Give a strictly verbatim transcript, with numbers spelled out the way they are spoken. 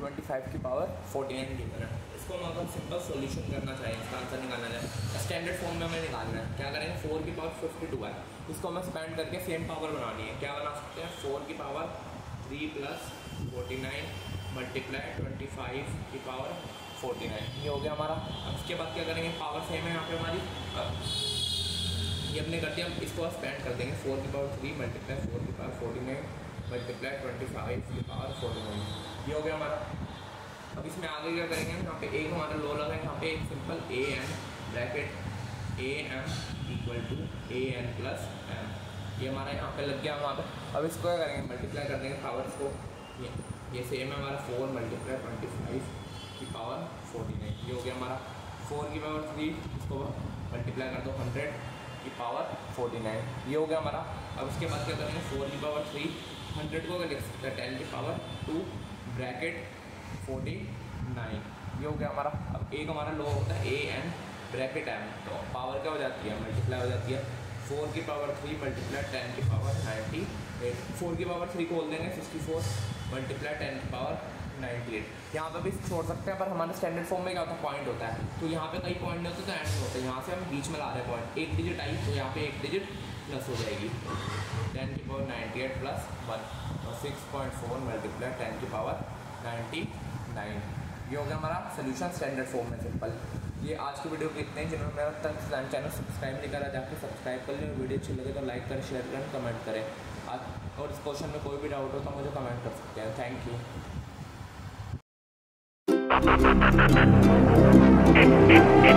Twenty five की power forty nine given है। इसको हम अगर सिंपल सॉल्यूशन करना चाहिए, इसका आंसर निकालना चाहे स्टैंडर्ड फॉर्म में हमें निकालना है। क्या करेंगे, फोर की पावर फिफ्टी टू है, इसको हमें स्पेंड करके सेम पावर बनानी है। क्या बना सकते हैं, फोर की power three plus forty nine multiply twenty five की पावर फोर्टी नाइन, ये हो गया हमारा। अब इसके बाद क्या करेंगे, पावर सेम है यहाँ पे हमारी, ये हमने कर दिया। हम इसको स्पेंड कर देंगे, फोर की पावर थ्री मल्टीप्लाई फोर की power forty nine multiply twenty five की पावर फोर्टी नाइन, ये हो गया हमारा। अब इसमें आगे क्या करेंगे, यहाँ पे एक हमारा लो लगा है, यहाँ पे एक simple A N bracket A M equal to A N plus M, ये हमारा यहाँ पे लग गया वहाँ पे। अब इसको क्या करेंगे, मल्टीप्लाई कर देंगे पावर्स को, ये ये सेम है हमारा, फोर मल्टीप्लाई ट्वेंटी फाइव की पावर फोर्टी नाइन, ये हो गया हमारा। फोर की पावर थ्री, इसको मल्टीप्लाई कर दो हंड्रेड की पावर फोर्टी नाइन, ये हो गया हमारा। अब उसके बाद क्या करेंगे, फोर की पावर थ्री, हंड्रेड को लिख सकते हैं टेन की power two bracket forty nine, ये हो गया हमारा। अब एक हमारा लो होता है ए एन ब्रैकेट एम, तो पावर क्या हो जाती है, मल्टीप्लाई हो जाती है। फोर की पावर थ्री मल्टीप्लाई टेन की पावर नाइन्टी एट, फोर की पावर थ्री खोल देंगे सिक्सटी फोर मल्टीप्लाई टेन की पावर नाइन्टी एट। यहाँ पे भी छोड़ सकते हैं, पर हमारे स्टैंडर्ड फॉर्म में क्या होता है, पॉइंट होता है, तो यहाँ पे कई पॉइंट नहीं होते तो एंड होते हैं। यहाँ से हम बीच में ला रहे हैं पॉइंट, एक डिजिट आई तो यहाँ पे एक डिजिट प्लस हो जाएगी, टेन की power ninety eight plus one, और six point four multiply ten की पावर नाइन्टी नाइन, ये हो गया हमारा सोल्यूशन स्टैंडर्ड फॉर्म में सिंपल। ये आज की वीडियो के इतने हैं। जिन्होंने मेरा तक चैनल सब्सक्राइब नहीं करा, जाकर सब्सक्राइब कर लें। वीडियो अच्छी लगे तो लाइक करें, शेयर करें, कमेंट करें। आज और इस क्वेश्चन में कोई भी डाउट हो तो मुझे कमेंट कर सकते हैं। Thank you.